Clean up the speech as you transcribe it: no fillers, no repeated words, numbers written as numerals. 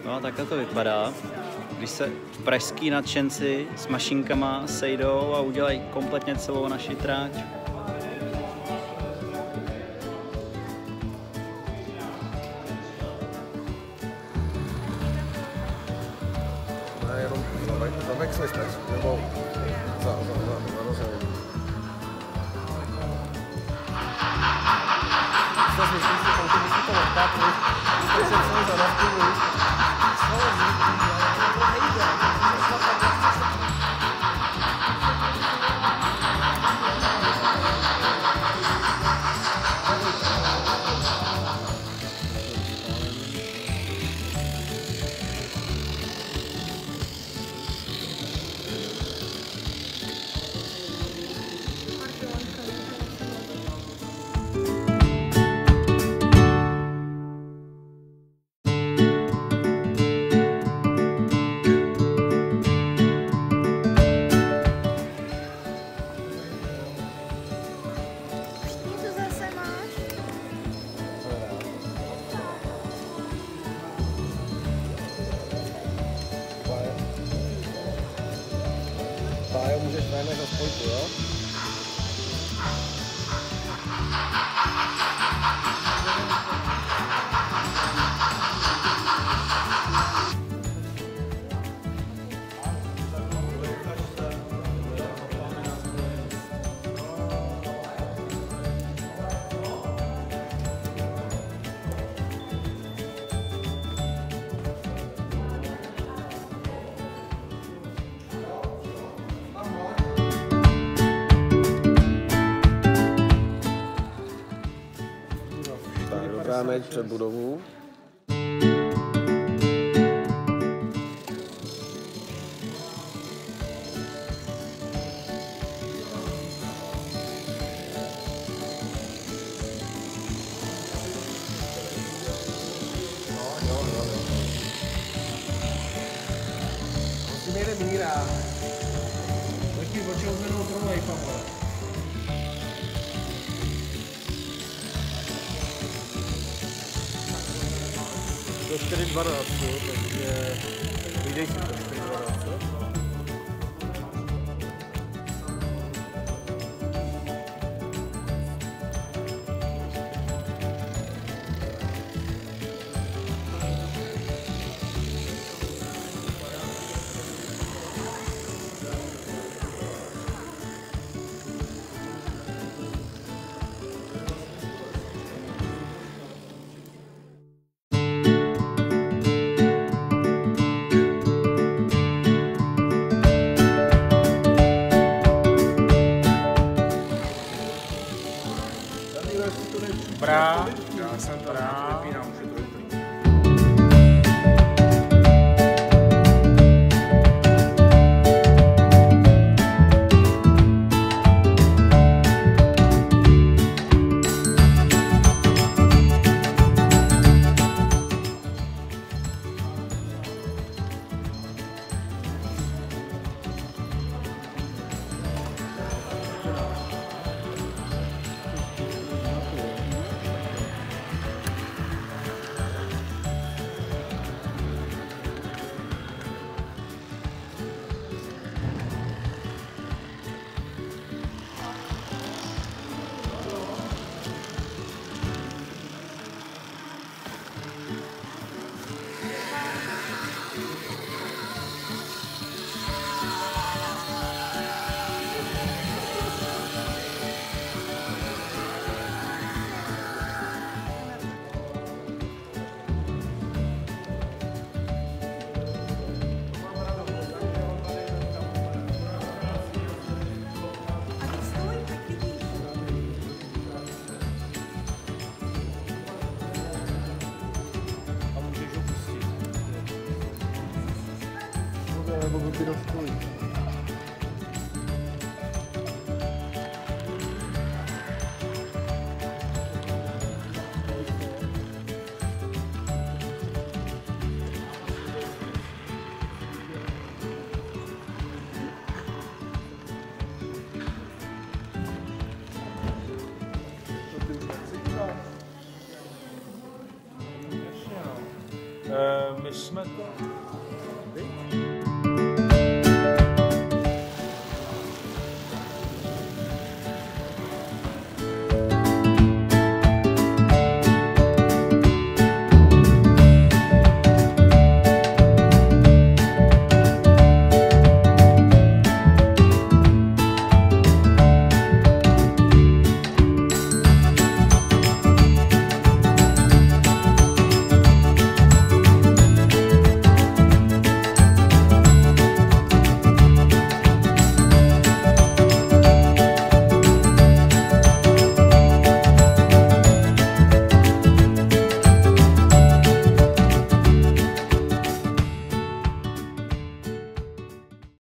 No a takhle to vypadá, když se pražský nadšenci s mašinkama sejdou a udělají kompletně celou naši tráť. Ne, jenom zamexli jste, nebo za rozhodně. Co si myslíš, že autobusy to odtápli? Jste se celý zanavkuli? Pájo, můžeš najmeš na spojku, jo? Rámeč před budovou. Musím jede míra. Taky počal zvednout trolej, Pavle. Do 4.12, takže vyjdej si do 4.12. Dobrá, já jsem to vypínám, už je to dobrý. Nebo by do školy. My jsme to...